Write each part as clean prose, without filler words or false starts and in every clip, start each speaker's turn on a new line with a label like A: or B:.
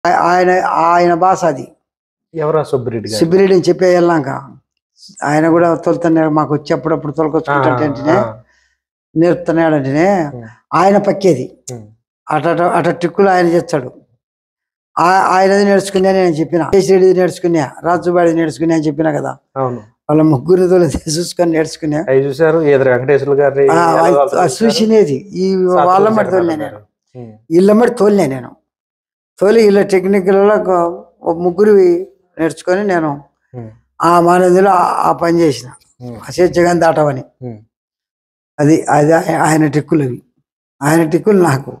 A: ఆయన ఆయన బాస్ అది.
B: ఎవరా సుబ్బిరెడ్డి గారు?
A: సుబ్బిరెడ్డి అని చెప్పి వెళ్ళాక ఆయన కూడా తొలుతున్నాడు, మాకు వచ్చి అప్పుడప్పుడు తొలకొచ్చుకుంటే నేర్పుతున్నాడంటేనే ఆయన పక్కేది. అట అట ట్రిక్కులు ఆయన చేస్తాడు. ఆయనది నేర్చుకున్నా నేను చెప్పిన, కేసీరెడ్డి నేర్చుకున్నా, రాజుబాడి నేర్చుకున్నా అని చెప్పినా కదా. వాళ్ళ ముగ్గురు చూసుకొని నేర్చుకున్నా.
B: చూసారు వెంకటేశ్వర గారి
A: చూసినేది ఈ వాళ్ళ మట్టి తోలినా నేను, వీళ్ళ మట్టి తోలినా నేను. తోలి వీళ్ళ టెక్నికల్లో ముగ్గురు నేర్చుకొని నేను ఆ మానదిలో ఆ పని చేసిన, స్వేచ్ఛగా దాటవని. అది అది ఆయన టిక్కులు, అవి ఆయన టిక్కులు నాకు.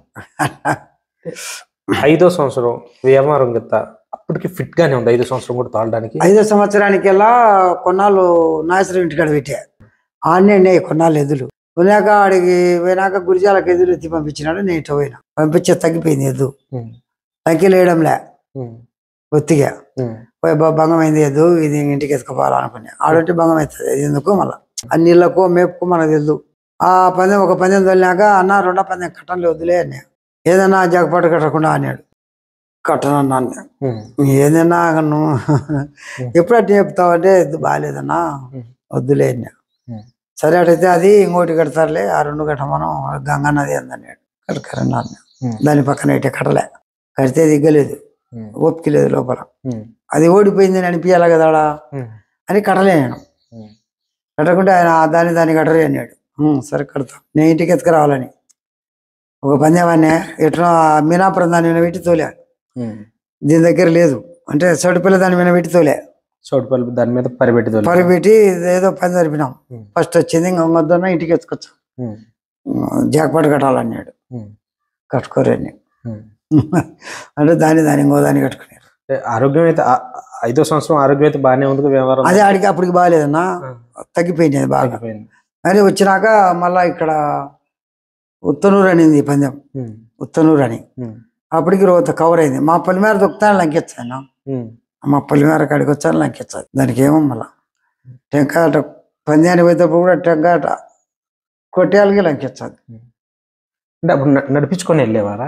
B: 5వ సంవత్సరం వ్యవహారం గత అప్పటికి ఫిట్ గానే ఉంది. 5వ సంవత్సరం కూడా తాళడానికి.
A: 5వ సంవత్సరానికెల్లా కొన్నాళ్ళు నాగేశ్వరం ఇంటికాడ పెట్టా. ఆడనే కొన్నాళ్ళు ఎద్దులు కొన్నాక ఆడికి పోయినాక గురిజాలకు ఎదురు ఎత్తి పంపించినాడు. నేను ఇట్లా పోయినా, పంపించే తగ్గిపోయింది ఎద్దు, తగ్గిలు వేయడంలే ఒత్తిగా పోయి భంగమైంది ఎద్దు, ఇది ఇంటికి ఎత్తుకుపోవాలనుకున్నా. ఆడంటే భంగం అవుతుంది, అది ఎందుకు మళ్ళీ ఆ నీళ్ళకు మేపుకు మనకు తెలుదు. ఆ పందెం ఒక పందెం తోలినాక అన్న 2వ పందెం కట్టంలో వద్దులే అన్నా. ఏదన్నా జగపాటు కట్టకుండా అన్నాడు. కట్టనన్నా అన్నా. ఏదన్నా నువ్వు ఎప్పుడట్టు చెప్తావు అంటే ఎద్దు బాగాలేదన్నా వద్దులే అన్నా. సరే అటైతే అది ఇంకోటి కడతారులే, ఆ 2 కట్టమనం గంగా నది అందన్నాడు. కడకరన్నా అన్నా. దాని పక్కన ఇటే కట్టలే, కడితే దిగ్గలేదు, ఓపిక లేదు లోపల. అది ఓడిపోయిందని అనిపించాలి కదా అని కట్టలే నేను. కట్టకుంటే ఆయన దాన్ని కట్టలే అన్నాడు. సరే కడతా, నేను ఇంటికి ఎత్తుకురావాలని ఒక పందెవాన్ని ఎట్లా మీనాపురం దాని మీద పెట్టి తోలే. దీని దగ్గర లేదు అంటే చోటుపల్లి దాని మీద పెట్టి తోలే.
B: చోటుపల్లి దాని మీద
A: పరిపెట్టి ఏదో పని జరిపినాం. ఫస్ట్ వచ్చింది ఇంకొద్దన్నా ఇంటికి ఎత్తుకొచ్చాం. జాక్పాటు కట్టాలన్నాడు. కట్టుకోరని అంటే దాన్ని ఇంకో దాన్ని కట్టుకున్నారు.
B: ఆరోగ్యం అయితే 5వ సంవత్సరం ఆరోగ్యం అయితే బాగానే ఉంది. వ్యవహారం
A: అదే ఆడికి అప్పటికి బాగాలేదన్నా, తగ్గిపోయింది అది బాగా. కానీ వచ్చినాక మళ్ళా ఇక్కడ ఉత్తనూరు అనింది పందెం, ఉత్తనూరు అని. అప్పటికి రోజు కవర్ అయింది. మా పల్లిమేర దొక్కుతాను లంకిచ్చాను, మా పల్లిమేర కాడికి వచ్చాను లంకిచ్చాను. దానికి ఏమో మళ్ళా టెంకాట పందానికి పోయేటప్పుడు కూడా టెంకాట కొట్టేయాలకి లంకిచ్చాను.
B: అంటే అప్పుడు నడిపించుకొని వెళ్ళేవారా?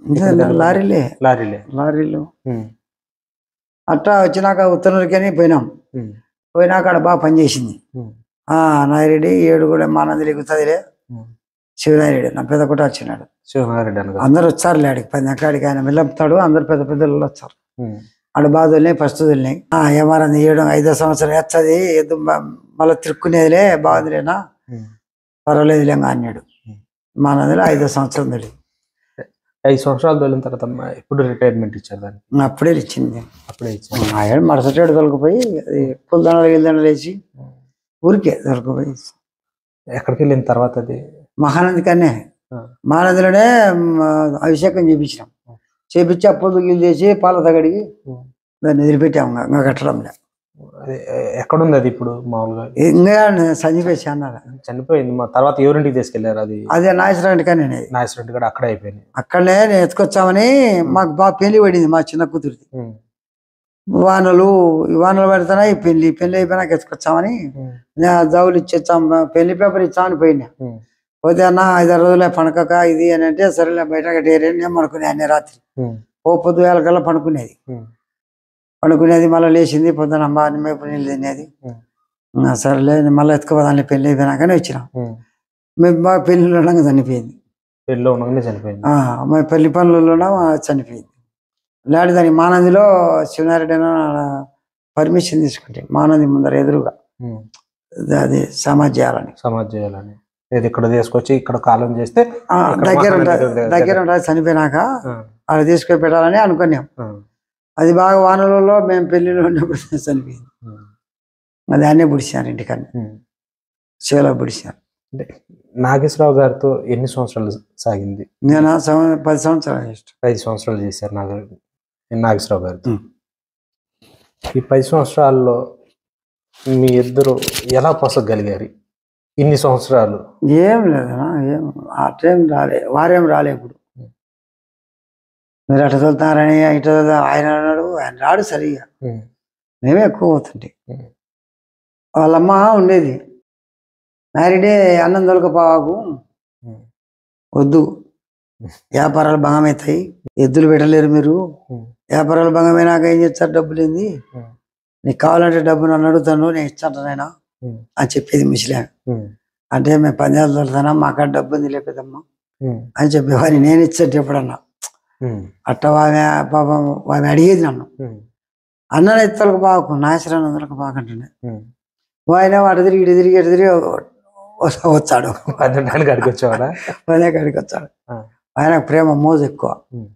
A: లారీలు అట్లా వచ్చినాక ఉత్తనూరుకని పోయినాం. పోయినాక ఆడ బాగా పనిచేసింది. నాయిరెడ్డి 7 కూడా మానంది ఎగుతుందిలే. శివనారెడ్డి నా పెద్ద కొట్ట వచ్చినాడు. అందరు వచ్చారులే ఆడికి పందెకాడికి. ఆయన వెళ్ళపుతాడు, అందరు పెద్ద పెద్దలు వచ్చారు. ఆడ బాగా తోలినాయి, ఫస్ట్ తోలినాయి. ఏమారంది 5వ సంవత్సరం వచ్చది ఎద్దు మళ్ళీ తిరుక్కునేదిలే, బాగుందిలేనా పర్వాలేదులే అన్నాడు. మానందిలో 5వ సంవత్సరం తొలి.
B: 5 సంవత్సరాలు తోలిన తర్వాత ఎప్పుడు రిటైర్మెంట్ ఇచ్చారు దాన్ని?
A: అప్పుడే ఇచ్చింది. మరుసటి ఏడు తొలగిపోయి అది పుల్దండలు గిల్దండలు వేసి ఊరికే దొరకపోయి.
B: ఎక్కడికి వెళ్ళిన తర్వాత అది
A: మహానంది కన్నా మహానందిలోనే అభిషేకం చేపించినాం. చేపించి అప్పులు గిల్లు చేసి పాల తగడికి దాన్ని వదిలిపెట్టాము. ఇంకా కట్టడంలే.
B: ఎక్కడుంది అది ఇప్పుడు మామూలుగా?
A: ఇంకా చనిపోయి అన్నారు.
B: చనిపోయింది. మా తర్వాత ఎవరింటికి తీసుకెళ్లారు? అది
A: అదే నాగేశ్వరరెడ్డి కానీ.
B: నాగేశ్వరరెడ్డి కూడా అక్కడే అయిపోయింది.
A: అక్కడనే నేను ఎత్తుకొచ్చామని మాకు బాగా పెళ్లి పడింది మా చిన్న కూతురిది. వానలు పెడతాయి. పెళ్లి అయిపోయినాక ఎత్తుకొచ్చామని జవులు ఇచ్చేచ్చాం, పెళ్లి పేపర్ ఇచ్చామని పోయినా. పోతే అన్న 5-6 రోజులే పనకక ఇది అని అంటే సరేలే బయట కట్టేరే పనుకునే అన్ని రాత్రి పొద్దుగాల కల్లా పనుకునేది. మళ్ళీ లేచింది పొద్దున అమ్మ మేపు నీళ్ళు తినేది. సరేలే మళ్ళీ ఎత్తుకోదాన్ని పెళ్లి అయిపోయినాకనే వచ్చినాం. మేము బాగా పెళ్లిలో ఉండగా చనిపోయింది. మా పెళ్లి పనులలో చనిపోయింది. లేడు దానికి మానందిలో శివనారెడ్డి పర్మిషన్ తీసుకుంటే మానంది ముందర ఎదురుగా అది సమాజ్ చేయాలని
B: ఇక్కడ తీసుకొచ్చి ఇక్కడ కాలం చేస్తే
A: దగ్గర ఉంటుంది. చనిపోయినాక అక్కడ తీసుకొని పెట్టాలని అనుకున్నాం. అది బాగా వానలలో మేము పెళ్లిలో ఉన్నప్పుడు చనిపోయింది. అది అన్నీ పుడిచాను ఇంటికన్నా, చేలో పుడిచాను.
B: నాగేశ్వరరావు గారితో ఎన్ని సంవత్సరాలు సాగింది?
A: నేను 10 సంవత్సరాలు.
B: 5 సంవత్సరాలు చేశారు నాగేశ్వరరావు గారితో. ఈ 10 సంవత్సరాల్లో మీ ఇద్దరు ఎలా పొసగలిగారు ఇన్ని సంవత్సరాలు?
A: ఏం లేదన్నా, ఆ టైం వారేం రాలే. ఇప్పుడు మీరు అట్లా చదువుతున్నారని ఇట్లా ఆయన అన్నాడు, ఆయన రాడు సరిగా. మేమే ఎక్కువ పోతుంటే. వాళ్ళమ్మ ఉండేది, నాయుడే అన్నం దొరకపోకు వద్దు వ్యాపారాలు భంగమవుతాయి, ఎద్దులు పెట్టలేరు మీరు, వ్యాపారాలు భంగమైనాక ఏం చేస్తారు, డబ్బులు ఏంది, నీకు కావాలంటే డబ్బు నన్ను అడుగుతాను, నేను ఇస్తాను నాయనా అని చెప్పేది ముసలి. అంటే మేము పందాలు తోలుతానా, మాకు డబ్బు ఉంది లేకదమ్మా అని చెప్పేవాడిని. నేను ఇచ్చేది ఎప్పుడన్నా అట్ట ఆమె పాపం ఆమె అడిగేది నన్ను, అన్న ఎత్తలకు బాగు నాశనం అందరికి బాగుంటుండే. ఆయన అటు తిరిగి ఇటు తిరిగి ఇటు తిరిగి వచ్చాడు,
B: కాడికి వచ్చేవాడా,
A: పదే కాడికి వచ్చాడు. ఆయన ప్రేమ మోజు ఎక్కువ.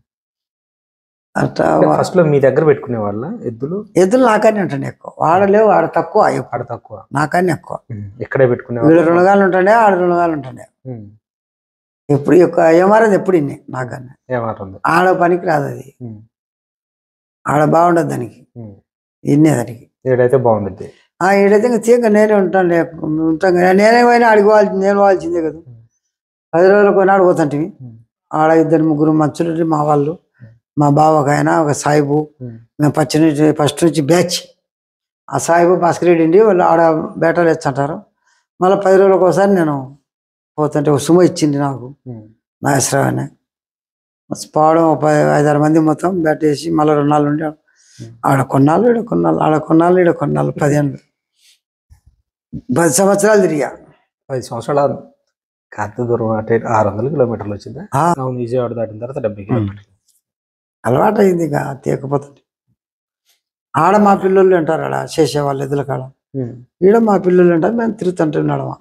A: అట్లా
B: ఫస్ట్ లో మీ దగ్గర పెట్టుకునే వాళ్ళ ఎద్దులు
A: నాకనే ఉంటుండే ఎక్కువ, వాడలేవు, ఆడ తక్కువ,
B: ఆడ తక్కువ,
A: నాకనే ఎక్కువ.
B: ఇక్కడే పెట్టుకునే
A: వీళ్ళు 2 గాలు ఉంటుండే, ఆడ 2 గాలు ఉంటుండే. ఎప్పుడు ఏమారది ఎప్పుడు ఇన్ని నాకన్నా ఆడ పనికి రాదు, అది ఆడ బాగుండదు దానికి, ఇన్నే దానికి.
B: ఏడైతే బాగుండద్ది,
A: ఈడైతే ఇంకా తీగ నేనే ఉంటాను నేనే పోయినా అడిగిపోవాల్సింది, నేను పోవాల్సిందే కదా. 10 రోజులకు పోయినాడు పోతుంటివి. ఆడ 2-3 మనుషులు మా వాళ్ళు, మా బావ ఒక ఆయన, ఒక సాయిబు, మేము ఫస్ట్ నుంచి బ్యాచ్. ఆ సాయిబు భాస్కరెడ్డి వాళ్ళు ఆడ బేటాలు వేస్తుంటారు. మళ్ళీ 10 రోజులకు ఒకసారి నేను పోతుంటే ఒక సుమ ఇచ్చింది నాకు, నాగేశ్వరరావు అని. పోవడం 5-6 మంది మొత్తం బేట వేసి మళ్ళీ 2 నాళ్ళు ఉండి ఆడ కొన్నాళ్ళు, ఈడ కొన్నాళ్ళు, ఆడ కొన్నాళ్ళు, ఈడ కొన్నాళ్ళు. 10 సంవత్సరాలు తిరిగా.
B: 10 సంవత్సరాలు కాంత దూరం, అంటే 600 కిలోమీటర్లు వచ్చిందా? విజయవాడ దాటిన తర్వాత 70 కిలోమీటర్లు
A: అలవాటు అయింది. ఇక తీయకపోతుంది. ఆడ మా పిల్లలు అంటారు, ఆడ చేసేవాళ్ళు ఎద్దుల కాడ, ఈడ మా పిల్లలు అంటారు. మేము తిరుగుతుంటే నడవ.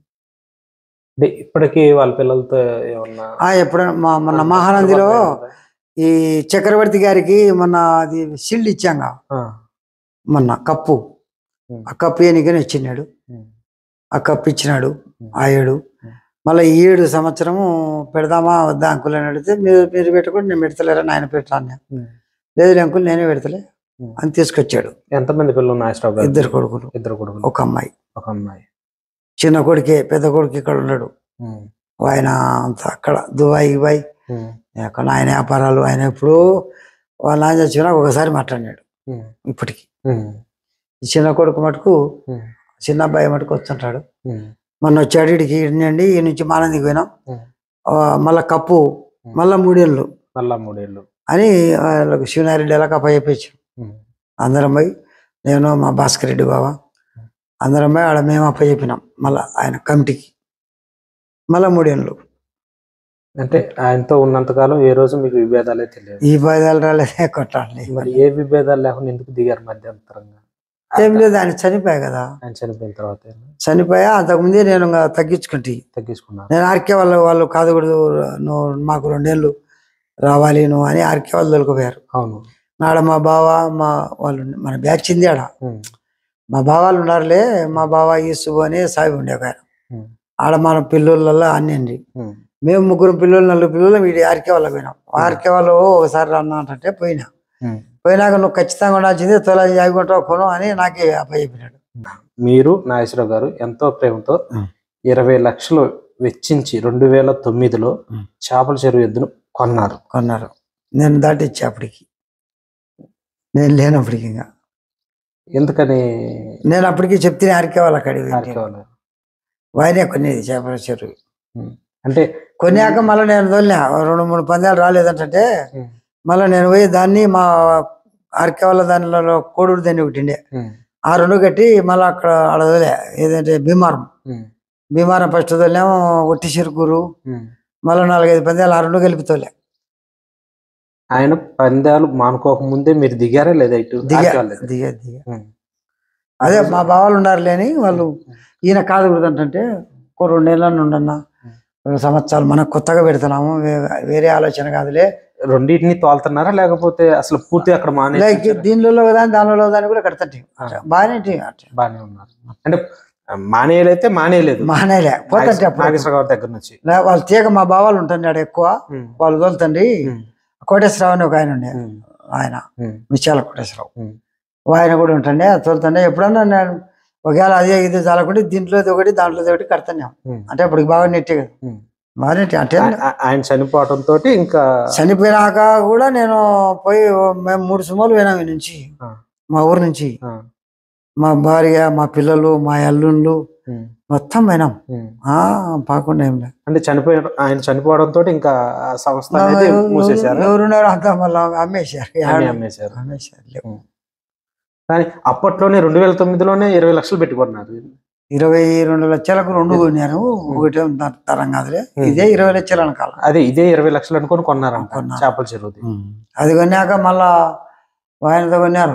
B: ఇప్పటికీ వాళ్ళ పిల్లలతో ఏమన్నా
A: ఎప్పుడైనా మొన్న మహానందిలో ఈ చక్రవర్తి గారికి మొన్న అది షీల్డ్ ఇచ్చాంగా, మొన్న కప్పు, ఆ కప్పు ఏనికని ఇచ్చినాడు. ఆ కప్పు ఇచ్చినాడు ఆ 7. మళ్ళీ 7 సంవత్సరము పెడదామా వద్దా అంకుల్ అని అడిగితే, మీరు పెట్టకుండా నేను పెడతలేరా, నాయన పెట్టాను. లేదు అంకుల్ నేనే పెడతలే అని తీసుకొచ్చాడు.
B: ఎంతమంది పిల్లలు?
A: 2 కొడుకులు,
B: 2 కొడుకులు,
A: ఒక అమ్మాయి.
B: చిన్న
A: కొడుకే, పెద్ద కొడుకు ఇక్కడ ఉన్నాడు. ఆయన అంతా అక్కడ దుబాయ్ అక్కడ ఆయన వ్యాపారాలు. ఆయన ఎప్పుడు వాళ్ళ ఆయన చచ్చినా ఒకసారి మాట్లాడినాడు ఇప్పటికి. ఈ చిన్న కొడుకు మటుకు, చిన్న అబ్బాయి మటుకు వస్తుంటాడు. మొన్న వచ్చాడు ఇడికి, ఇడినండి ఈ నుంచి మానందికి పోయినాం. మళ్ళా కప్పు, మళ్ళా 3 ఏళ్ళు అని వాళ్ళకు శివనారెడ్డి ఎలా కప్ప చెప్పచ్చు. అందరం పోయి, నేను మా భాస్కర్ రెడ్డి బావ అందరం పోయి ఆడ మేము అప్ప చెప్పినాం. మళ్ళీ ఆయన కమిటీకి మళ్ళా 3 ఏళ్ళు.
B: అంటే ఆయనతో ఉన్నంతకాలం ఏ రోజు మీకు విభేదాలే తెలియదు?
A: ఈ విభేదాలు రాలేదే, కొట్టాలి.
B: మరి ఏ విభేదాలు లేకుండా ఎందుకు దిగారు మధ్యంతరంగా?
A: ఏం లేదు, ఆయన చనిపోయా కదా.
B: ఆయన చనిపోయిన తర్వాత
A: చనిపోయా. అంతకుముందే నేను తగ్గించుకున్నా. నేను ఆర్కే వాళ్ళు కాదు కూడా, నువ్వు మాకు 2 ఏళ్ళు రావాలి నువ్వు అని ఆర్కే వాళ్ళు దొరికిపోయారు.
B: అవును.
A: నాడ మా బావ, మా వాళ్ళు, మన బ్యాచ్ చింది ఆడ మా బావాలు ఉన్నారులే. మా బావ ఈసుబు అని సాయి ఉండే ఒక ఆయన. ఆడ మన పిల్లల అన్ని అండి. మేము 3 పిల్లలు 4 పిల్లలు వీడి ఆర్కే వాళ్ళ పోయినాం. ఆర్కే వాళ్ళు ఒకసారి రన్నా అంటే పోయినాక నువ్వు ఖచ్చితంగా ఉండాల్సిందే, తొలా జాగుంటావు కొను అని నాకే అప్పచెప్పినాడు.
B: మీరు నాగేశ్వరరావు గారు ఎంతో ప్రేమతో 20 లక్షలు వెచ్చించి 2009లో చేపల చెరువు ఎద్దును కొన్నారు.
A: నేను దాటిచ్చా అప్పటికి, నేను లేనప్పటికి. ఇంకా
B: ఎందుకని?
A: నేను అప్పటికి చెప్తే ఆర్కే వాళ్ళ అక్కడికి వాయినే కొనేది చేపల చెరువు.
B: అంటే
A: కొన్నాక మళ్ళీ నేను తోలినా 2-3 పందాలు రాలేదంటే, మళ్ళీ నేను పోయి దాన్ని మా ఆర్కే వాళ్ళ దానిలో కోడూరు దాన్ని ఒకటి ఆ 2 కట్టి మళ్ళీ అక్కడ ఆడ వదిలే. ఏదంటే భీమారం ఫస్ట్ తోలేమో, ఒట్టి చెరుకూరు, మళ్ళీ 4-5 పందాలు ఆ 2 కలిపి తోలే.
B: ఆయన పందాలు మానుకోక ముందే మీరు దిగారా లేదా?
A: దిగా. అదే మా బావాలు ఉన్నారు లేని వాళ్ళు, ఈయన కాదు అంటే 2 ఏళ్ళని ఉండన్నా, 2 సంవత్సరాలు మనకు కొత్తగా పెడుతున్నాము, వేరే ఆలోచన కాదులే.
B: రెండింటిని తోలుతున్నారా లేకపోతే అసలు పూర్తిగా అక్కడ
A: దీనిలో దానిలో దాన్ని కూడా కడతంటే బాగానే
B: ఉన్నారు? అంటే మానేయలైతే మానేయలే
A: నాగేశ్వరరావు
B: దగ్గర నుంచి.
A: వాళ్ళు తీగ మా బావాలు ఉంటున్నాడు ఎక్కువ, వాళ్ళు తోలుతండి. కోటేశ్వరరావు అని ఒక ఆయన ఉండే, ఆయన విశాల కోటేశ్వరరావు, ఆయన కూడా ఉంటుండే, తోలుతుండే. ఎప్పుడన్నా నేను ఒకవేళ అదే ఇది చాలకుంటే దీంట్లో ఒకటి దాంట్లో ఒకటి కడతాను. అంటే అప్పటికి బాగా నెట్టే కదా, బాగా నెట్టి. అంటే
B: ఆయన చనిపోవడంతో ఇంకా
A: చనిపోయినాక కూడా నేను పోయి, మేము 3 సుమాలు పోయినాం నుంచి, మా ఊరు నుంచి. మా భార్య, మా పిల్లలు, మా అల్లుళ్ళు, మొత్తం పోయినాం. పాకుండా ఏం లేదు.
B: అంటే ఆయన చనిపోవడంతో ఇంకా సంస్థ అనేది మూసేశారు.
A: ఎవరున్నారు అంతా మళ్ళీ అమ్మేశారు.
B: కానీ అప్పట్లోనే 2009లోనే 20 లక్షలు పెట్టుకున్నారు.
A: 22 లక్షలకు 2 కొన్నారు. ఒకటే తరం కాదులే, ఇదే 20 లక్షలు అనుకోవాలి.
B: అదే ఇదే 20 లక్షలు అనుకుని కొన్నారంట చేపల చెరువుది.
A: అది కొన్నాక మళ్ళా ఆయనతో కొన్నారు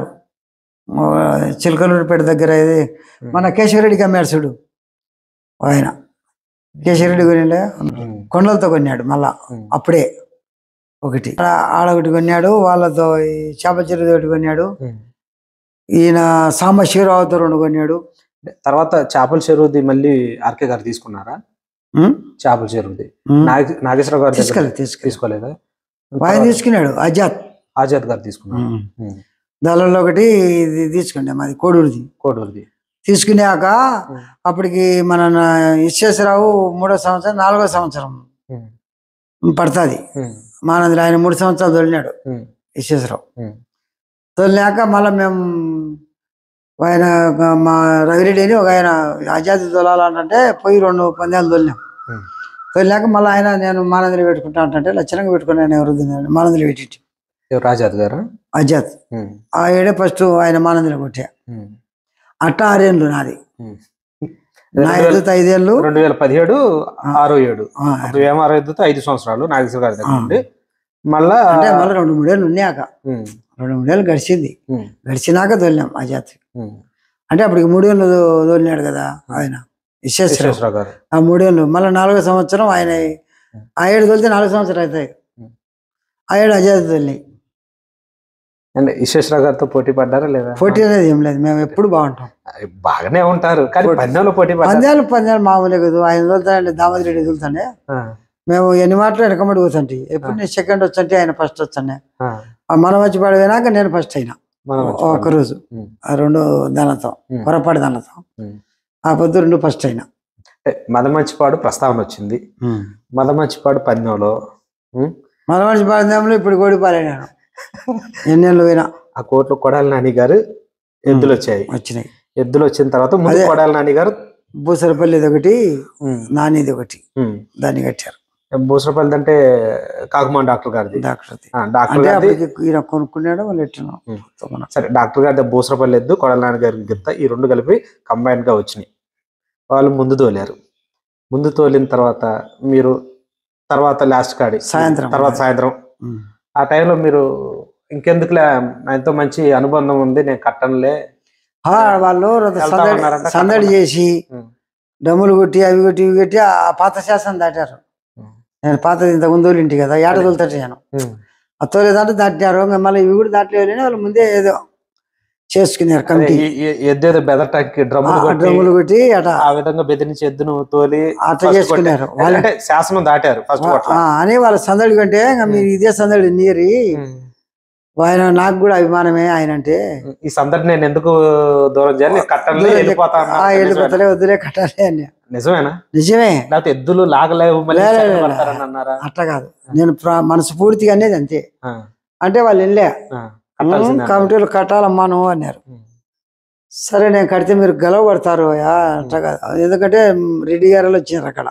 A: చిలకలూరిపేట దగ్గర. ఇది మన కేశవరెడ్డికి అమ్మాడు చూడు, ఆయన కేశవరెడ్డి కొనిండే కొండలతో కొన్నాడు. మళ్ళా అప్పుడే ఒకటి ఆడొకటి కొన్నాడు, వాళ్ళతో ఈ చేపల చెరువు ఒకటి కొన్నాడు. ఈయన సాంబశివరావుతో 2 కొన్నాడు.
B: తర్వాత చేపల చెరువుది మళ్ళీ ఆర్కే గారు తీసుకున్నారా? చేపల చెరువుది నాగేశ్వరరావు గారు తీసుకోలేదా?
A: ఆయన తీసుకున్నాడు.
B: ఆజాద్ గారు తీసుకున్నాడు.
A: దానిలో ఒకటి తీసుకుండే మాది కోడూరుది. తీసుకున్నాక అప్పటికి మన విశ్వేశ్వరరావు 3వ సంవత్సరం 4వ సంవత్సరం పడుతుంది. మానందులు ఆయన 3 సంవత్సరాలు తోలినాడు విశ్వేశ్వరరావు. తోలినాక మళ్ళీ మేము ఆయన మా రవిరెడ్డి అని ఒక ఆయన ఆజాదీ తోలాలంటే పోయి 2 పందాలు తోలినాం. తోలినాక మళ్ళీ ఆయన నేను మానందులు పెట్టుకుంటా అంటే లక్షణంగా పెట్టుకున్నాను. ఎవరు మానందులు పెట్టి
B: ఆజాద్ గారు
A: ఆజాద్ ఆ ఏడే ఫస్ట్ ఆయన మానందులు కొట్టా. అట్ట 6 ఏళ్ళు నాది. నా ఎద్దుతో 5 ఏళ్ళు.
B: 2017 6 7 వేమార ఎద్దుతో 5 సంవత్సరాలు నాగేశ్వర గారి దగ్గర ఉండి మళ్ళా
A: 2-3 ఏళ్ళు ఉన్నాక 2-3 ఏళ్ళు గడిచింది. గడిచినాక తోలినాం ఆజాద్. అంటే అప్పటికి 3 ఏళ్ళు తోలినాడు కదా ఆయన విశ్వేశ్వరరావు గారు. ఆ 3 ఏళ్ళు మళ్ళీ 4వ సంవత్సరం ఆయన ఆ 7 తోలితే 4 సంవత్సరాలు అవుతాయి. ఆ 7 ఆజాద్ తోలినాయి.
B: అంటే విశ్వేశ్వరరావు గారితో పోటీ పడ్డారా లేదా?
A: పోటీ అనేది ఏం లేదు, మేము ఎప్పుడు బాగుంటాం.
B: బాగానే ఉంటారు కానీ పందాలు
A: పందాలు మామూలే కదా. ఆయన తోలుతానండి, దామోదర్ రెడ్డి తోలుతానే. మేము ఎన్ని మాటలు వెనకబడి పోతుంటే ఎప్పుడు నేను సెకండ్ వచ్చంటే ఆయన ఫస్ట్ వచ్చానే. మనం వచ్చి పడిపోయినాక నేను ఫస్ట్ అయినా ఒకరోజు. ఆ 2 దానితో పొరపాటు దానితో ఆ పొద్దు 2 ఫస్ట్ అయినా.
B: మదమంచిపాడు ప్రస్తావన వచ్చింది. మదమంచిపాడు పందెంలో
A: పందెంలో ఇప్పుడు ఓడిపోలేను. ఎన్నేళ్ళు పోయినా
B: ఆ కోట్లో కొడాలి నాని గారు ఎద్దులు వచ్చినాయి. ఎద్దులు వచ్చిన తర్వాత ముందు కొడాలి నాని గారు
A: బూసరపల్లిది ఒకటి నానిది ఒకటి దాన్ని కట్టారు.
B: బూసరపల్లి అంటే కాకుమాన్ డాక్టర్ గారిది.
A: ఈయన కొనుక్కున్నాడు వాళ్ళు ఎట్టినా.
B: సరే, డాక్టర్ గారి బూసరపల్లి ఎద్దు కొడాలి నాని గారి గిత్త ఈ 2 కలిపి కంబైన్ గా వచ్చినాయి. వాళ్ళు ముందు తోలారు. ముందు తోలిన తర్వాత మీరు తర్వాత లాస్ట్ కాడి సాయంత్రం ఆ టైంలో మీరు ఇంకెందుకులే ఆయనతో మంచి అనుబంధం ఉంది నేను కట్టనులే
A: వాళ్ళు సందడి చేసి డమ్ములు కొట్టి అవి కొట్టి ఇవి కొట్టి ఆ పాత శాసనం దాటారు. నేను పాతది ఇంత ముందు ఇంటి కదా ఏట తోలుతాడు నేను ఆ తోలేదంటే దాటినారు. మళ్ళీ ఇవి కూడా దాటలేని వాళ్ళు ముందే ఏదో చేసుకున్నారు. కమిటీ
B: ఎద్దేదో బెదరటానికి
A: డ్రమ్ములు కొట్టి అట
B: ఆ విధంగా బెదిరించి ఎద్దును తోలి
A: అట్లా చేసుకున్నారు.
B: వాళ్ళంటే శాసనం దాటారు
A: అని వాళ్ళ సందడి కంటే మీరు ఇదే సందడి నీరి ఆయన నాకు కూడా అభిమానమే. ఆయన అంటే
B: ఈ సందడి నేను ఎందుకు దూరం చేయాలి,
A: వెళ్ళిపోతలే వద్దులే కట్టాలి అని.
B: నిజమేనా?
A: నిజమే.
B: లేకపోతే ఎద్దులు లాగలేవు
A: అట్లా కాదు, నేను మనసు పూర్తిగా అనేది అంతే. అంటే వాళ్ళు వెళ్ళా కమిటీలు కట్టాలమ్మా నువ్వు అన్నారు. సరే నేను కడితే మీరు గెలవబడతారు అట్లా కాదు. ఎందుకంటే రెడ్డి గారు వచ్చినారు అక్కడ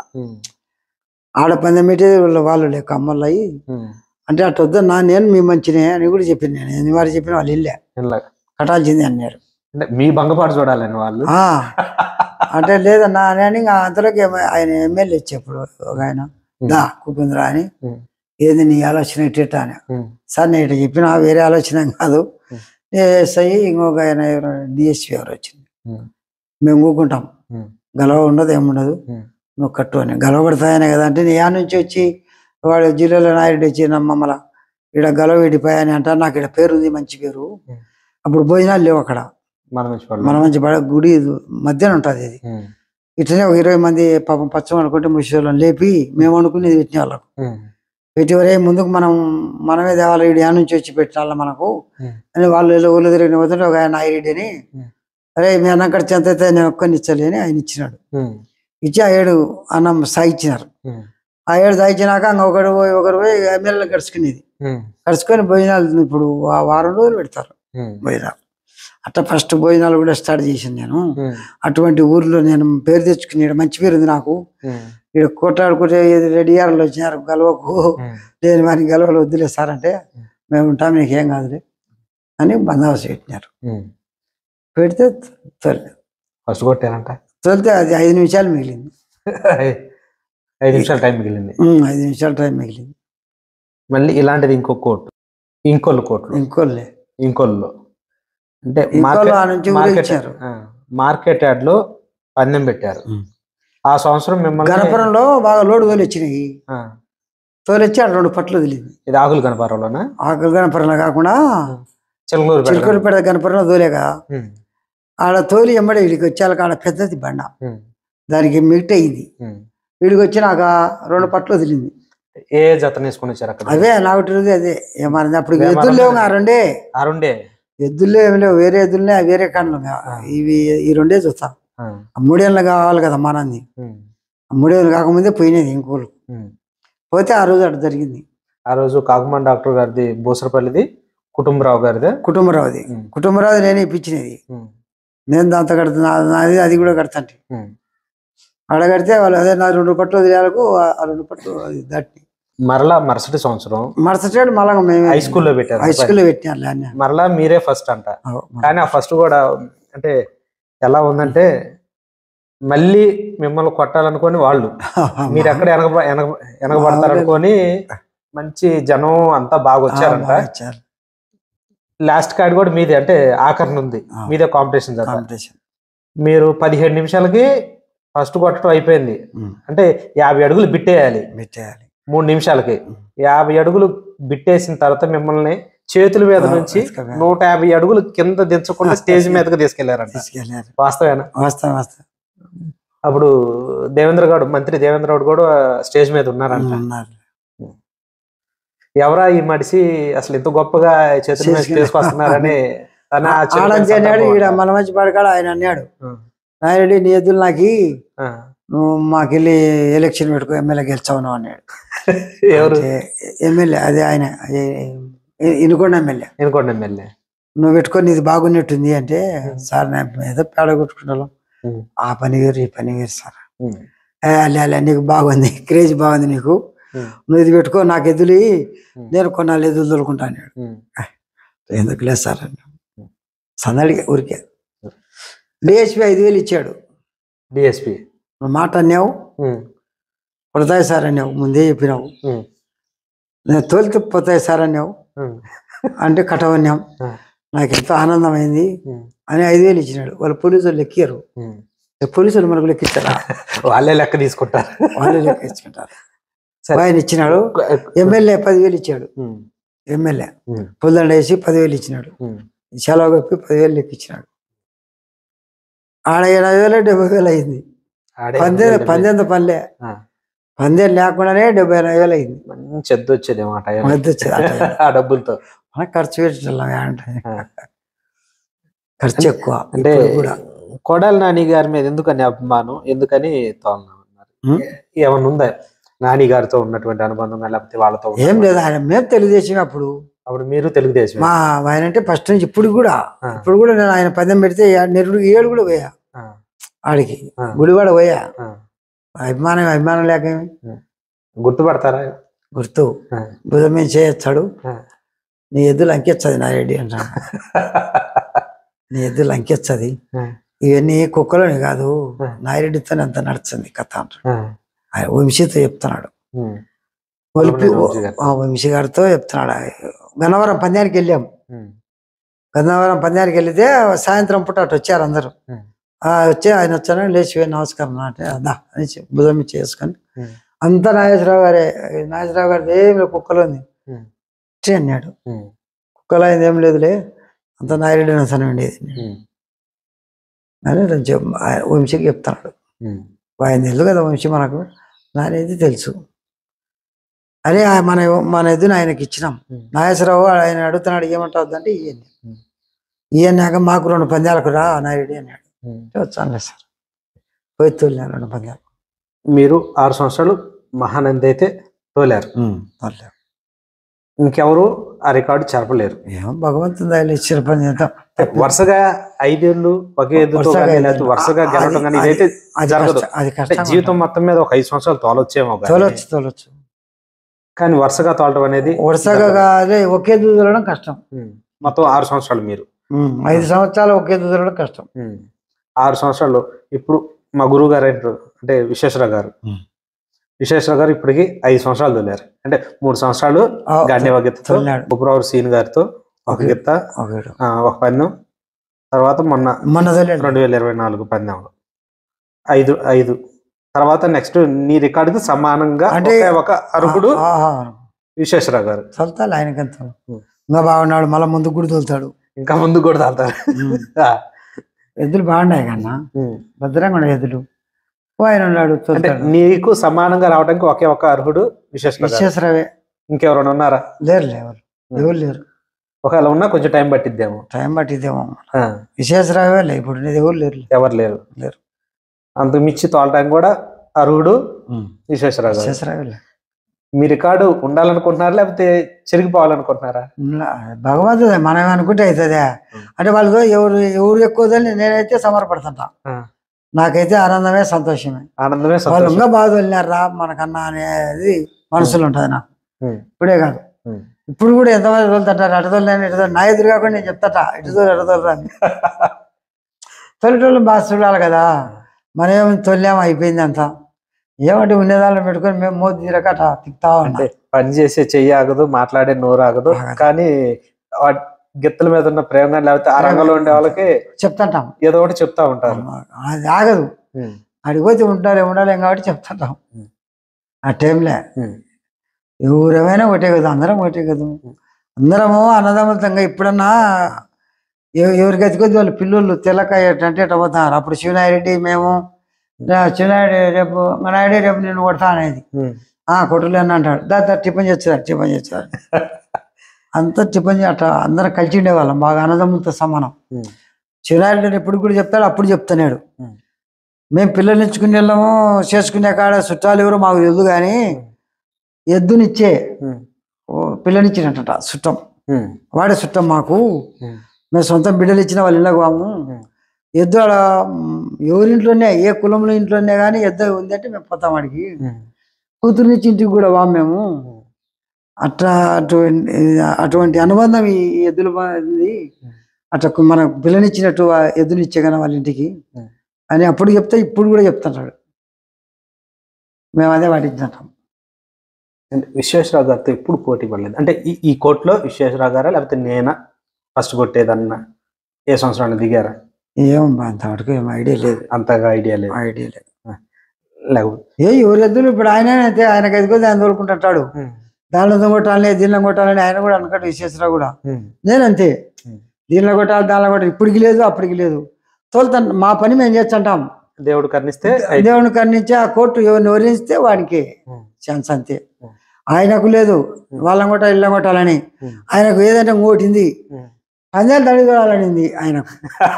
A: ఆడ పందెం పెట్టి వాళ్ళు లేక అమ్మలు అయ్యి అంటే అట్లా వద్దన్నా నేను మీ మంచినే అని కూడా చెప్పిన. నేను ఎన్ని వారు చెప్పిన వాళ్ళు వెళ్ళా కట్టాల్సింది అన్నారు.
B: మీ బంగపాటు చూడాలని వాళ్ళు
A: అంటే లేదన్నా అని అంతలోకి ఆయన ఎమ్మెల్యే వచ్చేప్పుడు ఒక ఆయన దా కుకుందరా అని ఏది నీ ఆలోచన ఇట్టా అని. సార్ నేను ఇట్లా చెప్పిన వేరే ఆలోచన కాదు. ఎస్ఐ ఇంకొక ఆయన డిఎస్పీ ఎవరు వచ్చింది మేము ఊకుంటాం గలవ ఉండదు ఏముండదు నువ్వు కట్టు అని. గలవబడతాయనే కదా అంటే నీ యా నుంచి వచ్చి వాడు జిల్లాలో నాయుడు వచ్చి మమ్మల్ని ఇక్కడ గలవ విడిపోయాని అంటారు. నాకు ఇక్కడ పేరు ఉంది మంచి పేరు. అప్పుడు భోజనాలు లేవు అక్కడ. మన మంచి గుడి మధ్యాహ్నం ఉంటుంది ఇది. ఇట్లనే ఒక 20 మంది పాపం పచ్చం అనుకుంటే ముసలి లేపి మేము అనుకునేది పెట్టిన వాళ్ళకు పెట్టివరే ముందుకు మనమే దేవాలి ఇటు యా నుంచి వచ్చి పెట్టాల మనకు అని వాళ్ళు ఊళ్ళో తిరిగిన పోతుంటే ఒక ఆయన నాయిరెడ్డి అని అరే మీ అన్న అక్కడ చెంత అయితే నేను ఒక్కరిని ఇచ్చలే అని ఆయన ఇచ్చినాడు. ఇచ్చి ఆ 7 అన్నం సాగిచ్చినారు. ఆ 7 సాగించినాక ఒకరు పోయి ఎమ్మెల్యేలు గడుచుకునేది. గడుచుకొని భోజనాలు ఇప్పుడు ఆ వారం రోజులు పెడతారు భోజనాలు. అట్లా ఫస్ట్ భోజనాలు కూడా స్టార్ట్ చేశాను నేను. అటువంటి ఊర్లో నేను పేరు తెచ్చుకుని ఈడ మంచి పేరు ఉంది నాకు. ఇక్కడ కొట్లాడుకుంటే రెడ్డియారులు వచ్చినారు గెలవకు, లేని వారిని గెలవలు వద్దులే సార్ అంటే, మేము ఉంటాం నీకేం కాదులే అని బందోబస్తు పెట్టినారు. పెడితే
B: ఫస్ట్ కొట్టారంట,
A: తొలితే అది 5 నిమిషాలు మిగిలింది.
B: 5 నిమిషాలు టైం మిగిలింది.
A: 5 నిమిషాలు టైం మిగిలింది.
B: మళ్ళీ ఇలాంటిది ఇంకో కోర్టు, ఇంకోళ్ళు కోర్టు, ఇంకోళ్ళు అంటే మార్కెట్ యార్డ్ లో పందెం పెట్టారు. ఆ సంవత్సరం మిమ్మల్ని
A: గణపురంలో బాగా లోడు తోలిచ్చినాయి. తోలిచ్చి ఆడ 2 పట్లు వదిలింది.
B: ఇది ఆకులు గణపురంలోనా?
A: ఆకులు గణపురంలో కాకుండా చిలుకూరుపేట గణపురంలో తోలేగా ఆడ తోలి ఎమ్మడి వీడికి వచ్చేళ్ళకి ఆడ పెద్దది బండ, దానికి మిగట అయింది. వీడికి వచ్చి నాకు 2 పట్లు వదిలింది.
B: ఏ జత వేసుకుని వచ్చారు అక్కడ?
A: అవే నాగటి అదే ఏమన్నది. అప్పుడు ఎద్దులు లేవు, ఆ రెండే ఎద్దులు ఏమి లేవు, వేరే ఎద్దులనే వేరే కళ్ళు. ఇవి ఈ 2 చూస్తా. 3 ఏళ్ళు కావాలి కదా మానంది. 3 ఏళ్ళు కాకముందే పోయినది ఇంకోళ్ళు. పోతే ఆ రోజు అటు జరిగింది.
B: ఆ రోజు కాకుమాన్ డాక్టర్ గారిది, బూసరపల్లిది, కుటుంబరావు గారిది.
A: కుటుంబరావుది నేనే ఇప్పించినది. నేను దాంతో కడుతున్నా, అది కూడా కడతాంటి. అడగడితే వాళ్ళు అదే నా 2 పట్లు వదిలేలకు ఆ 2 పట్లు దాటి
B: మరలా మరుసటి సంవత్సరం
A: మళ్ళా మేము
B: హై స్కూల్లో
A: పెట్టాను.
B: మరలా మీరే ఫస్ట్ అంట. కానీ ఆ ఫస్ట్ కూడా అంటే ఎలా ఉందంటే, మళ్ళీ మిమ్మల్ని కొట్టాలనుకొని వాళ్ళు మీరు ఎక్కడ వెనకబడతారనుకొని మంచి జనం అంతా బాగా వచ్చారంట. లాస్ట్ కార్డ్ కూడా మీదే, అంటే ఆఖరణ ఉంది మీదే కాంపిటీషన్. మీరు 17 నిమిషాలకి ఫస్ట్ కొట్టడం అయిపోయింది. అంటే 50 అడుగులు బిట్టేయాలి 3 నిమిషాలకి. 50 అడుగులు బిట్టేసిన తర్వాత మిమ్మల్ని చేతుల మీద నుంచి 150 అడుగులు కింద దించకుండా స్టేజ్ మీదకి తీసుకెళ్లారంట. వాస్తవేనా? అప్పుడు మంత్రి దేవేంద్ర గౌడ్ కూడా స్టేజ్ మీద ఉన్నారంట. ఎవరా ఈ మడిసి అసలు ఇంత గొప్పగా చేతుల మీద తీసుకొస్తున్నారని
A: మన మంచి పడకాడ ఆయన అన్నాడు, నాయుడు నీ ఎద్దులు నాకు నువ్వు మాకెళ్ళి ఎలక్షన్ పెట్టుకో, ఎమ్మెల్యే గెలిచావు అన్నాడు.
B: ఎవరు?
A: ఎమ్మెల్యే అదే ఆయన ఇనుకొండ ఎమ్మెల్యే. నువ్వు పెట్టుకొని ఇది బాగున్నట్టుంది అంటే, సార్ నేను ఏదో పేడ కొట్టుకుంటాను, ఆ పని వేరు ఈ పని వేరు సార్. నీకు బాగుంది, క్రేజ్ బాగుంది నీకు, నువ్వు ఇది పెట్టుకో, నాకు ఎద్దులు నేను కొన్నాళ్ళు ఎద్దులు తోలుకుంటా అన్నాడు. ఎందుకు లేదు సార్ అన్న సందడిగా ఊరికే. డిఎస్పి 5,000 ఇచ్చాడు.
B: డిఎస్పి
A: మాట అన్నావు, పడతాయి సార్ అన్నావు, ముందే చెప్పినావు. నేను తోలితే పోతాయి సార్ అన్నావు అంటే కటవన్నాం. నాకు ఎంతో ఆనందమైంది అని 5,000 ఇచ్చినాడు. వాళ్ళు పోలీసులు లెక్కారు. పోలీసులు మనకు లెక్కిస్తారా?
B: వాళ్ళే లెక్క తీసుకుంటారు.
A: ఆయన ఇచ్చినాడు. ఎమ్మెల్యే 10,000 ఇచ్చాడు. ఎమ్మెల్యే పుల్దండ వేసి 10,000 ఇచ్చినాడు. సెలవు కప్పి 10,000 లెక్కిచ్చినాడు. ఆడ 80,000 70,000 అయింది. పందెంత పనిలే, పందెం లేకుండానే 70,000 అయింది.
B: మంచి ఎద్దు వచ్చేది ఆ డబ్బులతో.
A: ఖర్చు పెట్టాం, ఖర్చు ఎక్కువ.
B: అంటే కొడాలి నాని గారి మీద ఎందుకని అభిమానం, ఎందుకని ఏమన్నా ఉందా నాని గారితో ఉన్నటువంటి అనుబంధం, లేకపోతే వాళ్ళతో?
A: ఏం లేదు, ఆయన మేము తెలుగుదేశం. అప్పుడు
B: మీరు తెలుగుదేశం.
A: మా ఆయన అంటే ఫస్ట్ నుంచి ఇప్పుడు కూడా నేను ఆయన పందెం పెడితే 7 కూడా పోయా ఆడికి, గుడివాడ పోయా. అభిమానం లేక
B: గుర్తుపడతారా?
A: గుర్తు భుజం మీద చేయొచ్చాడు. నీ ఎద్దులు అంకెచ్చది నారెడ్డి అంటాడు. నీ ఎద్దులు అంకెచ్చది, ఇవన్నీ కుక్కలోని కాదు, నాయిరెడ్డితోనే అంత నడుస్తుంది కథ అంటాడు. వంశీతో చెప్తున్నాడు, వంశీ గారితో చెప్తున్నాడు. గన్నవరం పందానికి వెళ్ళాం. గన్నవరం పందానికి వెళితే సాయంత్రం పూట అటు వచ్చారు అందరూ. వచ్చి ఆయన వచ్చాను, లేచి నమస్కారం అంటే అదా అని భుజం చేసుకొని అంతా నాగేశ్వరరావు గారిది ఏం లేదు, కుక్కలో ఉంది అన్నాడు. కుక్కలో అయింది ఏం లేదులే, అంత నాయిరెడ్డి నసనం ఉండేది అని వంశీకి చెప్తున్నాడు. ఆయన తెలుసు కదా వంశీ, మనకు నానేది తెలుసు అని మన ఎద్దుని ఆయనకి ఇచ్చినాం. నాగేశ్వరరావు ఆయన అడుగుతున్నాడు, ఏమంటావు అంటే ఈయన్నాక మాకు 2 పందాలకు రా నాయుడు అన్నాడు. వచ్చాను సార్, పోయి తోలినా 2 పందాలు.
B: మీరు 6 సంవత్సరాలు మహానంది అయితే తోలారు. ఇంకెవరు ఆ రికార్డు చెరపలేరు.
A: ఏమో భగవంతుని దయలో ఇచ్చిన పని చేద్దాం.
B: వరుసగా 5 ఏళ్ళు ఒకే ఎద్దుతో
A: వరుసగా
B: కానీ
A: ఐదు
B: లేకపోతే
A: ఏళ్ళు.
B: వరుసగా గెలవటం కానీ
A: అది-
B: ఇదైతే
A: అది
B: జరగదు.
A: కష్టం, అది
B: అంటే
A: కష్టం.
B: జీవితం మొత్తం మీద ఒక 5 సంవత్సరాలు తోలొచ్చేమో కానీ
A: తోలొచ్చు.
B: కానీ వరుసగా తోలటం అనేది
A: వరుసగా కాదే ఒకే దూదలడం కష్టం.
B: మొత్తం 6 సంవత్సరాలు మీరు
A: 5 సంవత్సరాలు ఒకే దూదలడం కష్టం.
B: 6 సంవత్సరాలు. ఇప్పుడు మా గురువు గారు అంటే విశ్వేశ్వర గారు ఇప్పటికి 5 సంవత్సరాలు తోలారు. అంటే 3 సంవత్సరాలు గాంధీవ గిత్తతో,
A: తోలినాడు.
B: ఫిబ్రవరి సీన్ గారితో ఒక గిత్త, ఒక పందెం, తర్వాత మొన్న 2024 పందెంలో 5 తర్వాత నెక్స్ట్ నీ రికార్డుకి సమానంగా
A: అంటే
B: ఒక అర్హుడు విశ్వేశ్వర గారు.
A: తోలుతాడు ఆయనకంత ఇంకా బాగున్నాడు. మళ్ళీ ముందుకు కూడా తోలుతాడు,
B: ఇంకా ముందు కూడా తాగుతారు.
A: ఎద్దులు బాగున్నాయి కన్నా, భద్రంగా ఉన్నాయి ఎద్దులు. ఆయన ఉన్నాడు
B: అంటే
A: తోలుతాడు.
B: నీకు సమానంగా రావడానికి ఒకే ఒక అర్హుడు విశ్వేశ్వర.
A: విశ్వేశ్వరవే.
B: ఇంకెవరైనా ఉన్నారా?
A: లేరు ఎవరు లేరు.
B: ఒకవేళ ఉన్నా కొంచెం టైం పట్టిద్దేమో.
A: టైం పట్టిద్దేమో. విశ్వేశ్వరవే లే ఇప్పుడు ఎవరు లేరు.
B: అంతకు మించి తోలటానికి కూడా అర్హుడు విశ్వేశ్వర గారు.
A: విశ్వేశ్వరవే.
B: మీ రికార్డు ఉండాలనుకుంటున్నారా లేకపోతే చెరిగిపోవాలనుకుంటున్నారా?
A: భగవంతుడే, మనం అనుకుంటే అవుతుందే. అంటే వాళ్ళతో ఎవరు ఎక్కువదని నేనైతే సమర్పడుతుంటా. నాకైతే ఆనందమే సంతోషమే. వాళ్ళు ఇంకా బాగా వదిలినారా మనకన్నా అనేది మనసులో ఉంటుంది నాకు. ఇప్పుడే కాదు, ఇప్పుడు కూడా ఎంతమంది తోలుతుంటారు. అటుదోలు నేను ఇటుదోలు, నా ఎదురు కాకుండా నేను చెప్తాట ఇటుదోలు ఎటుదోలు అని. తొలిటోళ్ళు బాగా చూడాలి కదా. మనం ఏమి తొలినాము అయిపోయింది అంతా. ఏమంటే ఉన్నదాలను పెట్టుకొని మేము మోతి తీరకట తిక్తా ఉంటాం.
B: పని చేసే చెయ్యి ఆగదు, మాట్లాడే నోరు ఆగదు. కానీ గిత్తల మీద ఉన్న ప్రేమ లేకపోతే ఆ రంగంలో ఉండే వాళ్ళకి చెప్తాంటాం, ఏదో ఒకటి చెప్తా ఉంటారు.
A: అది ఆగదు. అడిగిపోతే ఉండాలి కాబట్టి చెప్తాంటాం. ఆ టైంలో ఎవరేమైనా ఒకటే కదా, అందరం ఒకటే కదా. అందరము అన్నదమ్ముతంగా. ఇప్పుడన్నా ఎవరికి ఎత్తుకొద్ది వాళ్ళు పిల్లలు తెల్లకాయ అంటే ఎట్ట పోతున్నారు. అప్పుడు శివనారెడ్డి మేము శివనాయుడు రేపు నాయుడు రేపు నేను కొడతా అనేది కొట్టులే అని అంటాడు. దాని టిఫిన్ చేస్తారు అంతా టిఫిన్ అట్లా అందరం కలిసి ఉండేవాళ్ళం బాగా, అన్నదమ్ములతో సమానం. శివనాయుడు ఎప్పుడు కూడా చెప్తాడు, అప్పుడు చెప్తున్నాడు. మేము పిల్లలు ఇచ్చుకుని వెళ్ళాము చేసుకునే కాడ చుట్టాలు ఎవరు మాకు తెలియదు. కానీ ఎద్దునిచ్చే పిల్లనిచ్చినట్ట చుట్టం, వాడే చుట్టం మాకు. మేము సొంత బిడ్డలు ఇచ్చిన వాళ్ళ ఇళ్ళకు పోము. ఎద్దు ఆడ ఎవరింట్లోనే, ఏ కులంలో ఇంట్లోనే కానీ ఎద్దు ఉందంటే మేము పోతాం వాడికి. కూతురునిచ్చి ఇంటికి కూడా వాము మేము. అట్లా అటువంటి అనుబంధం ఈ ఎద్దులు అట్లా మన పిల్లనిచ్చినట్టు ఎద్దునిచ్చే కానీ వాళ్ళ ఇంటికి అని అప్పుడు చెప్తే ఇప్పుడు కూడా చెప్తుంటాడు. మేము అదే పాటించుంటాం.
B: విశ్వేశ్వరరావు గారితో ఎప్పుడు పోటీ పడలేదు అంటే ఈ కోర్టులో విశ్వేశ్వరరావు గారా లేకపోతే నేనా ఫస్ట్ కొట్టేదన్నా? ఏ సంవత్సరాన్ని దిగారా?
A: అంతవరకు ఏం ఐడియా లేదు.
B: అంతగా ఐడియా లేదు. లేకపోతే
A: ఎవరి ఎద్దులు ఇప్పుడు ఆయన అయితే ఆయనకు ఎదుగుతుంది ఆయన తోలుకుంటాడు. దానిలో కొట్టాలని దీనిలో కొట్టాలని ఆయన కూడా అనుకుంటాడు విశ్వేశ్వరరావు కూడా. నేనంతే, దీనిలో కొట్టాలి దానిలో కొట్టాలి, ఇప్పటికి లేదు అప్పటికి లేదు. తోలుతాను, మా పని మేము చేస్తుంటాం.
B: దేవుడు కర్ణిస్తే
A: దేవుడిని కర్ణించి ఆ కోర్టు ఎవరిని వరిస్తే వాడికి ఛాన్స్ అంతే. ఆయనకు లేదు వాళ్ళని కొట్టాలి ఇళ్ళని కొట్టాలని. ఆయనకు ఏదంటే ఓటింది పందాలు తడిదోడాలనింది ఆయనకు.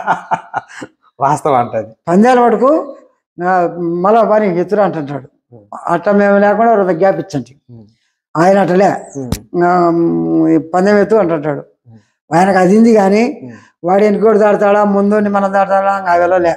B: వాస్తవం అంటది.
A: పందాల మటుకు మళ్ళా పని ఎత్తురా అంటుంటాడు. అట్లా మేము లేకుండా గ్యాప్ ఇచ్చండి. ఆయన అట్లే పందెం ఎత్తు అంటుంటాడు. ఆయనకు అదింది కానీ వాడు ఎన్నికోటి దాడతాడా ముందు మనం దాడతాడా ఆ వెళ్ళలే.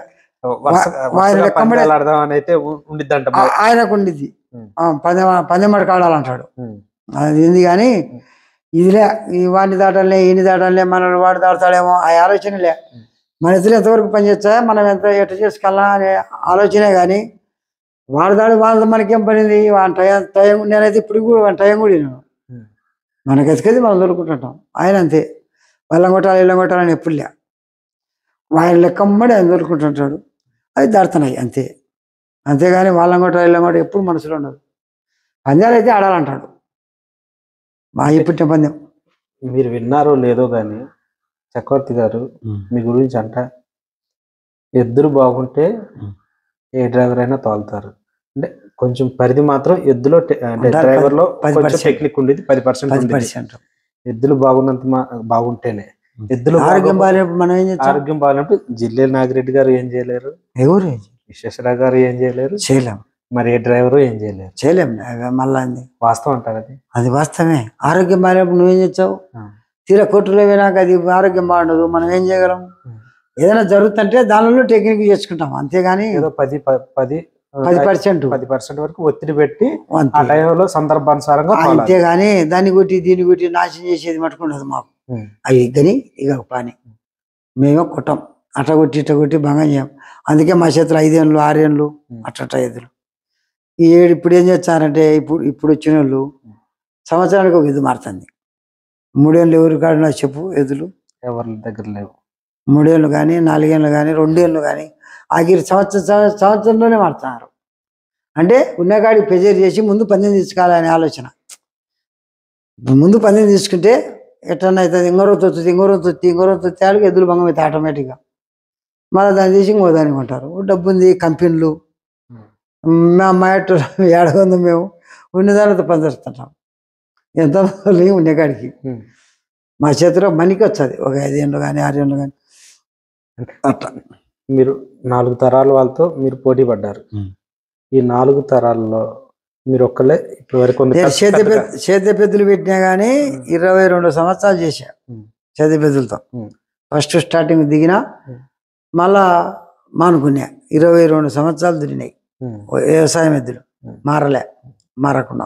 A: ఆయనకు ఉండిద్ది పందెం మటుకు ఆడాలంటాడు. అది ఉంది కానీ ఇదిలే ఈ వాడిని దాటాలే ఈయన దాటాలే మన వాడు దాడతాడేమో ఆ ఆలోచనలే. మన ఇద్దరు ఎంతవరకు పనిచేస్తా మనం ఎంత ఎట్ట చేసుకెళ్ళా అనే ఆలోచనే కానీ వాడు దాడు వాళ్ళతో మనకేం పనింది. టైం నేనైతే ఇప్పుడు కూడా టైం కూడా మనకి ఎత్తుకెళ్ళి మనం దొరుకుంటుంటాం. ఆయన అంతే వాళ్ళని కొట్టాలి ఇళ్ళని కొట్టాలని ఎప్పుడులే ఆయన లెక్కమ్మడి ఆయన దొరుకుంటుంటాడు. అవి దాడుతున్నాయి అంతే. అంతేగాని వాళ్ళని కొట్టాలి ఇళ్ళని కొట్టాలి ఎప్పుడు మనసులో ఉండదు. పందాలు అయితే ఆడాలంటాడు. మా పుట్టిన పందెం
B: మీరు విన్నారో లేదో కానీ చక్రవర్తి గారు మీ గురించి అంట ఎద్దులు బాగుంటే ఏ డ్రైవర్ అయినా తోలుతారు. అంటే కొంచెం పరిధి మాత్రం ఎద్దులో అంటే డ్రైవర్ లో టెక్నిక్ ఉండేది 10%. ఎద్దులు బాగుంటేనే ఎద్దులు ఆరోగ్యం బాగాలేనప్పుడు జిల్లేలు నాగిరెడ్డి గారు ఏం చేయలేరు,
A: ఎవరు
B: విశ్వేశ్వరరావు గారు ఏం చేయలేరు, మరి ఏ డ్రైవరు ఏం చేయలేరు.
A: చేయలేం మళ్ళా
B: వాస్తవం అంటారు అది.
A: అది వాస్తవమే. ఆరోగ్యం బాగాలేనప్పుడు నువ్వేం చేస్తావు? తీరా కోర్టులో పోయినాక అది ఆరోగ్యం బాగుండదు, మనం ఏం చేయగలం? ఏదైనా జరుగుతుంటే దానిలో టెక్నిక్ చేసుకుంటాం, అంతేగాని
B: ఏదో 10% వరకు ఒత్తిడి పెట్టి ఆ టైంలో సందర్భానుసారంగా,
A: అంతేగాని దాన్ని కొట్టి దీన్ని కొట్టి నాశనం చేసేది మట్టుకుండదు మాకు. అవి కానీ ఇక పని మేమే కొట్టాం, అట్లా కొట్టి ఇట్లా కొట్టి భంగం చేయం. అందుకే మా చేతులు 5 ఏళ్ళు 6 ఏళ్ళు అట్లా ఎదురు. ఈ ఏడు ఇప్పుడు ఏం చేస్తారంటే ఇప్పుడు వచ్చిన వాళ్ళు సంవత్సరానికి ఒక ఎద్దు మారుతుంది. 3 ఏళ్ళు ఎవరి కాడినా చెప్పు ఎద్దులు
B: ఎవరి దగ్గర లేవు.
A: 3 ఏళ్ళు కానీ 4 ఏళ్ళు కానీ 2 ఏళ్ళు కానీ ఆఖరి సంవత్సరంలోనే మారుతున్నారు. అంటే ఉన్నకాడికి ప్రెజర్ చేసి ముందు పందెం తీసుకోవాలనే ఆలోచన. ముందు పందెం తీసుకుంటే ఎట్లన్నా అవుతుంది, ఇంగోరో తొత్తి వాళ్ళకి ఎద్దులు భంగం అవుతాయి ఆటోమేటిక్గా. మళ్ళీ దాన్ని తీసి ఇంకో దానికి ఉంటారు. డబ్బు ఉంది, కంపెనీలు, మా ఎట్టు ఏడగొంది, మేము ఉన్నదానితో పనిచేస్తుంటాం. ఎంత ఉన్నకాడికి మా చేతిలో మనికి వచ్చేది ఒక 5 ఏళ్ళు కానీ 6 ఏళ్ళు కానీ అట్లా.
B: మీరు 4 తరాల వాళ్ళతో మీరు పోటీ పడ్డారు. ఈ 4 తరాల్లో మీరు ఒక్కలే ఇప్పటి వరకు
A: సేద్య పెద్దలు పెట్టినా కానీ 22 సంవత్సరాలు చేశా సేద్య పెద్దలతో. ఫస్ట్ స్టార్టింగ్ దిగినా మళ్ళా మానుకున్నా. 22 సంవత్సరాలు తిరిగినాయి వ్యవసాయం ఎద్దులు, మారకుండా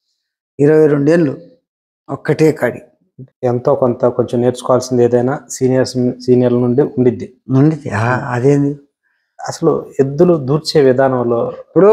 A: 22 ఏళ్ళు ఒక్కటే కాడి.
B: ఎంతో కొంత కొంచెం నేర్చుకోవాల్సింది ఏదైనా సీనియర్ల నుండి ఉండిద్ది.
A: అదేంది
B: అసలు ఎద్దులు దూర్చే విధానంలో
A: ఇప్పుడు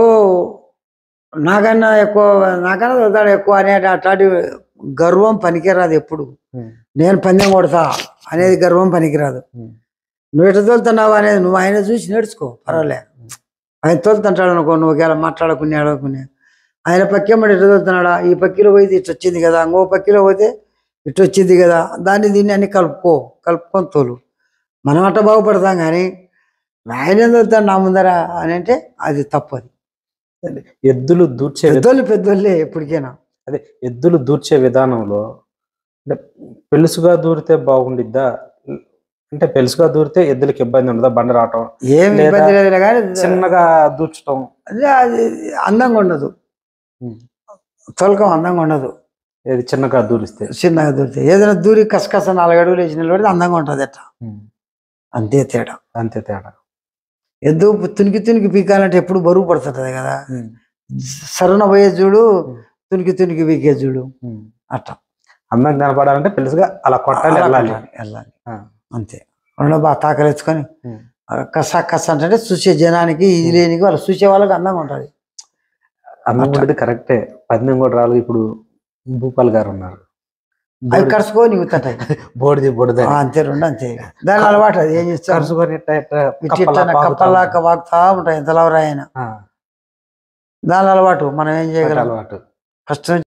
A: నాకన్నా ఎక్కువ అనే అట్లాంటి గర్వం పనికిరాదు. ఎప్పుడు నేను పందెం కొడతా అనేది గర్వం పనికిరాదు. నువ్వు ఎట్లా తోలుతున్నావు అనేది నువ్వు ఆయన చూసి నేర్చుకో, పర్వాలే. ఆయన తోలుతుంటాడు అనుకో, నువ్వు ఒకవేళ మాట్లాడుకునే ఆయన పక్కేమో ఎట్లా తోలుతున్నాడా, ఈ పక్కిలో పోయితే ఇట్లా వచ్చింది కదా, ఇంకో పక్కిలో పోతే ఇటు వచ్చింది కదా, దీన్ని అన్ని కలుపుకొని తోలు. మనం అట్ట బాగుపడతాం. కానీ ఆయన ఏం తోలుతాడు నా ముందర అని అంటే అది తప్పు. అది
B: ఎద్దులు దూర్చే
A: పెద్దోళ్ళే ఎప్పటికైనా.
B: అదే ఎద్దులు దూర్చే విధానంలో అంటే పెలుసుగా దూరితే బాగుండిద్దా, అంటే పెలుసుగా దూరితే ఎద్దులకి ఇబ్బంది ఉండదా, బండ రావటం
A: ఏమి ఇబ్బంది లేదు, కానీ
B: చిన్నగా దూర్చడం
A: అదే అది అందంగా ఉండదు, తొలకం అందంగా ఉండదు.
B: ఏది చిన్నగా దూరితే
A: ఏదైనా దూరి కసకస 4 అడుగులు వేసిన నిలబడితే అందంగా ఉంటుంది. అట్లా అంతే తేడా. ఎద్దు తునికి పీకాలంటే ఎప్పుడు బరువు పడుతుంటది కదా, సరున పోయే చూడు, తునికి పీకే చూడు, అట్లా
B: అందంగా కనపడాలంటే పెలుసుగా అలా కొట్టాలి, వెళ్ళాలి.
A: అంతే. రెండు బాగా తాకలేసుకొని కస అంటే చూసే జనానికి ఇది లేనికి వాళ్ళు చూసే వాళ్ళకి అందంగా ఉంటుంది.
B: అందంగా ఉంటుంది కరెక్టే. పందెం కూడా రాళ్ళు. ఇప్పుడు భూపాల్ గారు ఉన్నారు,
A: అవి కరుచుకొని ఉంటాయి,
B: బోడిది
A: అంతే. రెండు అంతే, దాని అలవాటు. అది ఏం చేస్తారు,
B: కరుచుకొని
A: కప్పల్లాక వాగుతా ఉంటాయి ఎంతలవరా అయినా. దాని అలవాటు మనం ఏం చేయగలం.
B: అలవాటు
A: కష్టం.